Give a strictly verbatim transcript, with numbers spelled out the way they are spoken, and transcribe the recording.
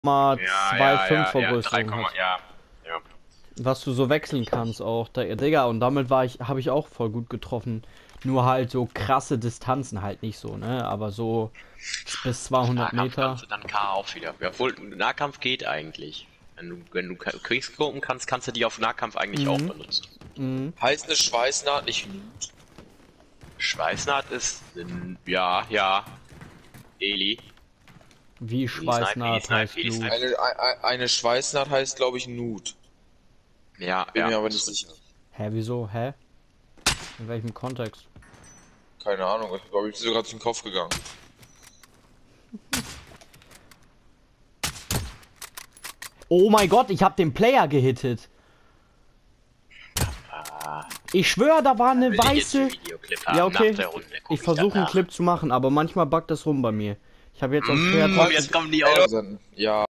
Mal Ja, zwei ja, Komma fünf ja, Vergrößerung ja, hat. ja, ja. Was du so wechseln kannst auch. Da, Digga, und damit war ich, habe ich auch voll gut getroffen. Nur halt so krasse Distanzen halt nicht so, ne? Aber so bis zweihundert Nahkampf Meter. kannst du dann K auch wieder. Obwohl, Nahkampf geht eigentlich. Wenn du, wenn du Kriegsgruppen kannst, kannst du die auf Nahkampf eigentlich auch Mhm. benutzen. Mhm. Heißt eine Schweißnaht nicht Nut? Schweißnaht ist, n- ja, ja. Eli. Wie Schweißnaht Snipe, heißt Eli Loot. Snipe. Eine, ein- eine Schweißnaht heißt, glaube ich, Nut. Ja, Bin ja. mir aber nicht sicher. Hä, wieso? Hä? In welchem Kontext? Keine Ahnung, ich glaube, ich bin sogar zum Kopf gegangen. Oh mein Gott, ich hab den Player gehittet. Ah, Ich schwöre, da war eine will ich jetzt weiße. einen Videoclip haben Ja, okay. nach der Runde. Guck Ich versuche einen danach. Clip zu machen, aber manchmal buggt das rum bei mir. Ich habe jetzt auf Mm, Schwert. jetzt kommen die auch. Ja.